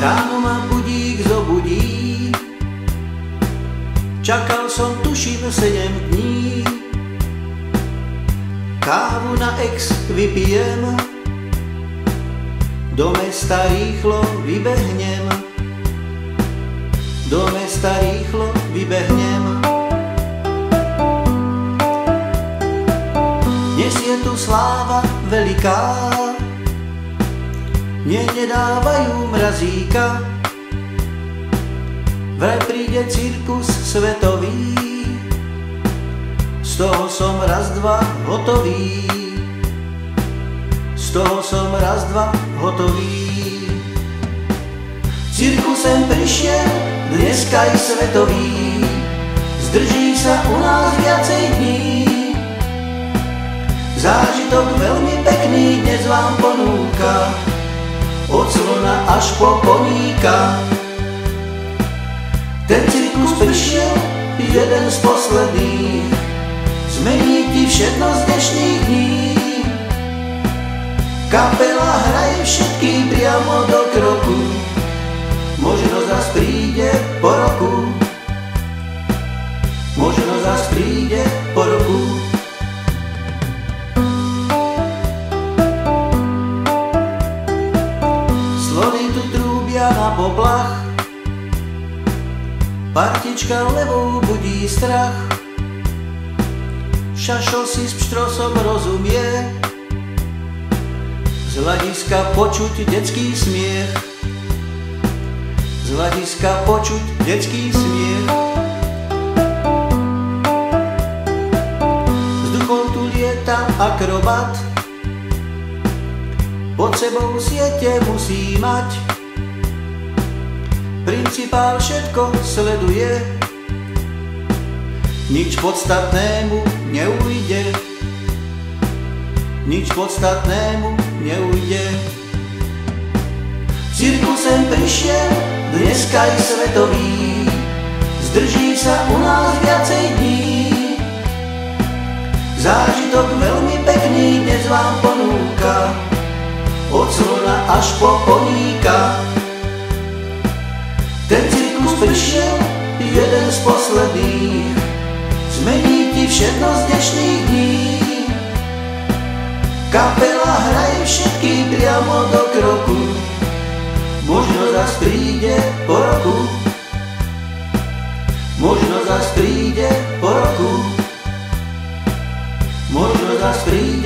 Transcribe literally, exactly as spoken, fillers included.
Ráno ma budík zobudí, čakal som tuším sedem dní. Kávu na ex vypijem, do mesta rýchlo vybehnem. Do mesta rýchlo vybehnem. Dnes je tu sláva veľká, mne nedávajú mrazíka. Vraj príde cirkus svetový, z toho som raz dva hotový. Z toho som raz dva hotový. Cirkusem prišiel dneska i svetový, zdrží sa u nás viacej dní. Zážitok veľmi pekný dnes vám ponúka, od slona až po koníka. Ten cirkus prišiel, jeden z posledných, zmení ti všetno z dnešných dní. Kapela hraje všetkým priamo do kroku, možno zas príde po roku. Možno zas príde po roku. Slony tu trúbia na poplach, partička levou budí strach. Šašo si s pštrosom rozumie, z hľadiska počuť detský smiech. Z hľadiska počuť detský smiech. Vzduchom tu lieta akrobat, pod sebou siete musí mať. Principál všetko sleduje, nič podstatnému neujde. Nič podstatnému neujde. Cirkusem prišiel dneska i svetový, zdrží sa u nás viacej dní. Zážitok veľmi pekný dnes vám ponúka, od slona až po koníka. Ten cirkus prišiel, jeden z posledných, zmení ti všetno z dnešných dní. Kapela hraje všetkým priamo do kroku, možno zas príde po roku. Možno zas príde po roku. Možno zas príde